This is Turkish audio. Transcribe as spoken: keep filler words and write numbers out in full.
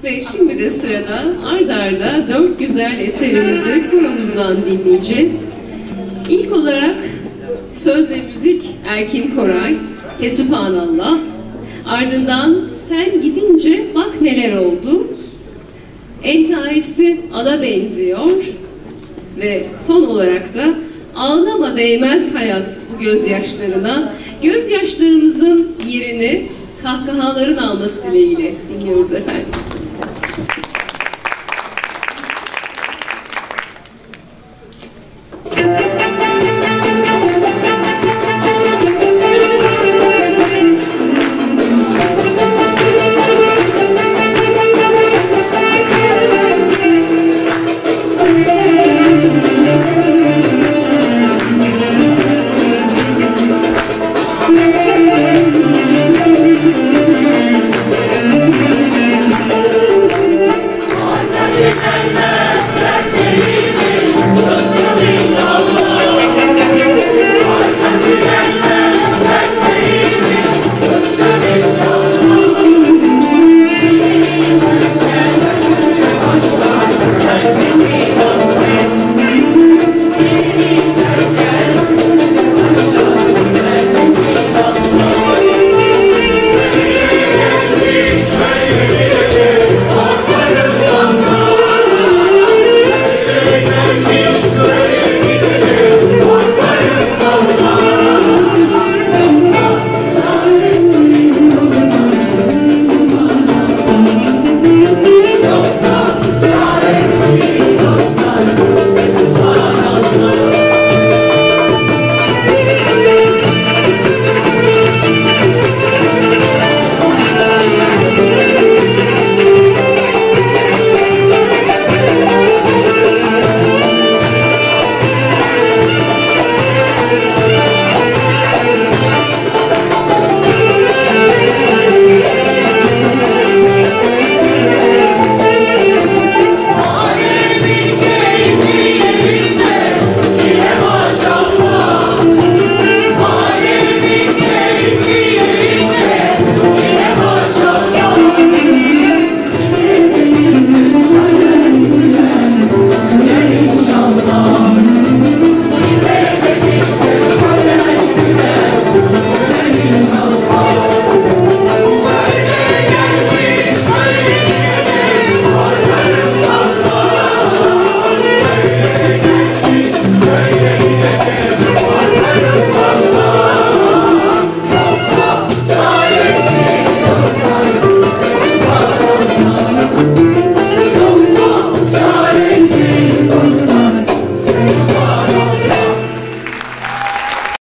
Ve şimdi de sırada ard arda dört güzel eserimizi koromuzdan dinleyeceğiz. İlk olarak söz ve müzik Erkin Koray, Fesubhanallah. Ardından Sen Gidince Bak Neler Oldu. Entaisi Ala Benziyor. Ve son olarak da Ağlama Değmez Hayat bu gözyaşlarına. Gözyaşlarımızın yerini kahkahaların alması dileğiyle dinliyoruz efendim.